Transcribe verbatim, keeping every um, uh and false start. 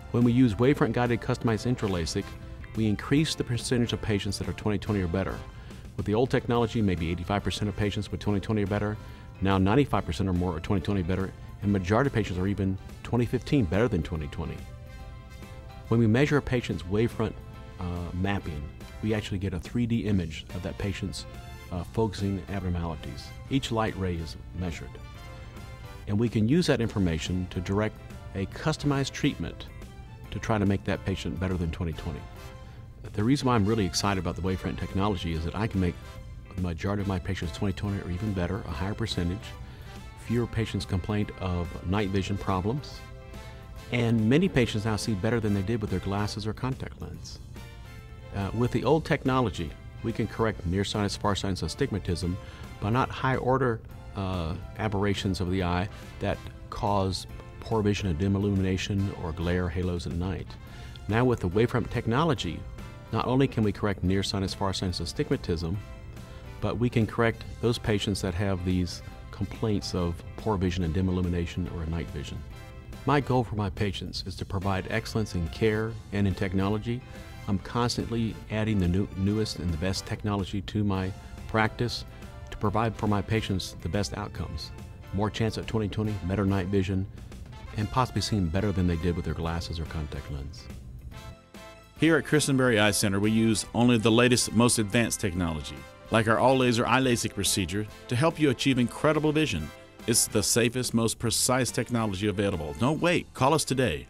When we use Wavefront guided customized IntraLASIK, we increase the percentage of patients that are twenty twenty or better. With the old technology, maybe eighty-five percent of patients with twenty twenty or better. Now ninety-five percent or more are twenty twenty better, and majority of patients are even twenty fifteen better than twenty twenty. When we measure a patient's wavefront uh, mapping, we actually get a three D image of that patient's uh, focusing abnormalities. Each light ray is measured. And we can use that information to direct a customized treatment to try to make that patient better than twenty twenty. The reason why I'm really excited about the Wavefront technology is that I can make the majority of my patients twenty twenty or even better, a higher percentage, fewer patients complain of night vision problems, and many patients now see better than they did with their glasses or contact lens. Uh, with the old technology, we can correct nearsightedness, farsightedness, astigmatism, but not high-order uh, aberrations of the eye that cause poor vision and dim illumination or glare halos at night. Now with the Wavefront technology, not only can we correct nearsightedness, farsightedness, astigmatism, but we can correct those patients that have these complaints of poor vision and dim illumination or night vision. My goal for my patients is to provide excellence in care and in technology. I'm constantly adding the new, newest and the best technology to my practice to provide for my patients the best outcomes. More chance at twenty twenty, better night vision, and possibly seeing better than they did with their glasses or contact lens. Here at Christenbury Eye Center, we use only the latest, most advanced technology, like our all-laser iLASIK procedure, to help you achieve incredible vision. It's the safest, most precise technology available. Don't wait. Call us today.